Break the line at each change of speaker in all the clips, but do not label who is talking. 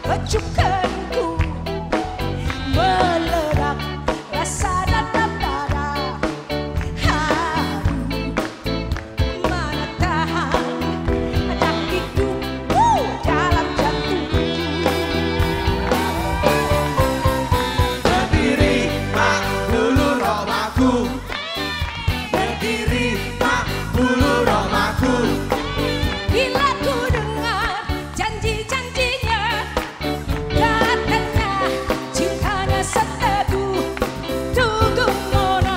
Kecupkanku meledak rasa dalam dada. Haru mana tahan sakitku dalam jantungku.
Berdiri mak bulu romaku, berdiri mak bulu romaku.
Bila ku dengar janji-janjinya, katanya cintanya seteguh. Tunggu Mona,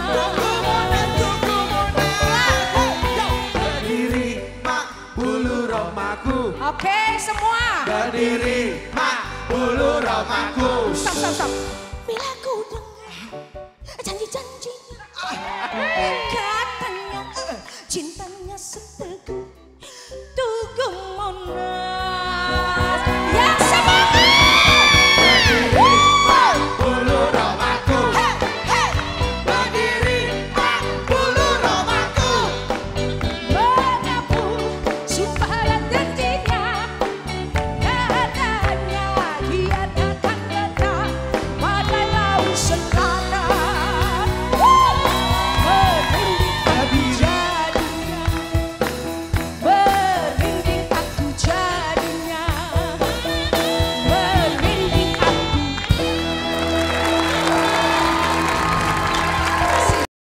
Berdiri mak bulu romaku,
Oke semua.
berdiri mak bulu romaku.
Stop. Bila ku dengar janji-janjinya,